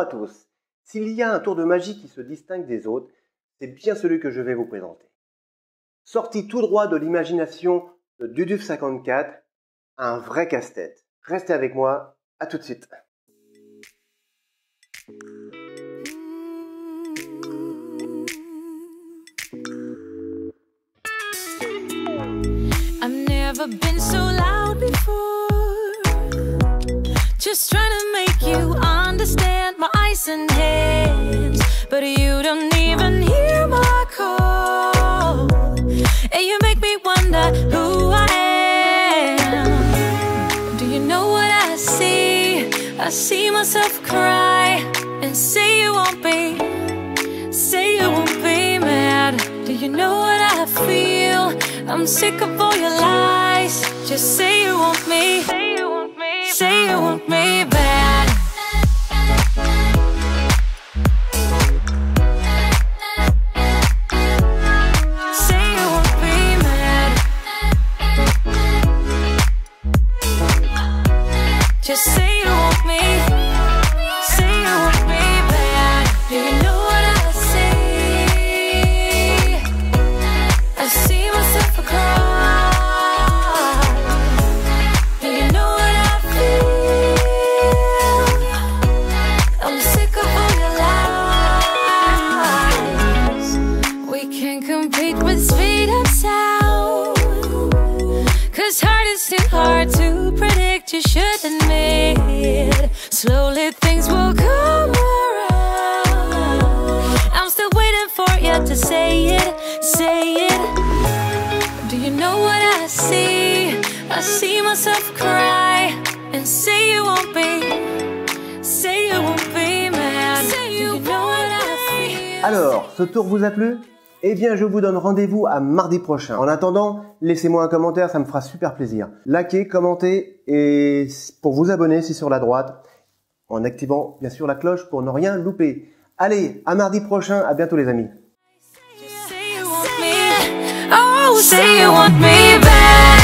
à tous. S'il y a un tour de magie qui se distingue des autres, c'est bien celui que je vais vous présenter. Sorti tout droit de l'imagination de Duduf54, un vrai casse-tête. Restez avec moi, à tout de suite. I've never been so loud before. Just trying to make you understand my eyes and hands, but you don't even hear my call. And you make me wonder who I am. Do you know what I see? I see myself cry and say you won't be mad. Do you know what I feel? I'm sick of all your lies. Just say you want me. Say you want me bad. Say you won't be mad. Just say you want me. Say you want me bad. Do you know what I see? I see myself cry. Do you know what I feel? I'm sick of all your lies. We can't compete with speed and sound, 'cause heart is too hard to predict. You should admit, slowly things will come around. I'm still waiting for you to say it, say it. Do you know what I see? I see myself cry and say you won't be mad. Say you know what I feel. Alors, ce tour vous a plu? Eh bien, je vous donne rendez-vous à mardi prochain. En attendant, laissez-moi un commentaire, ça me fera super plaisir. Likez, commentez et pour vous abonner, c'est sur la droite, en activant bien sûr la cloche pour ne rien louper. Allez, à mardi prochain, à bientôt les amis. Say you want me bad.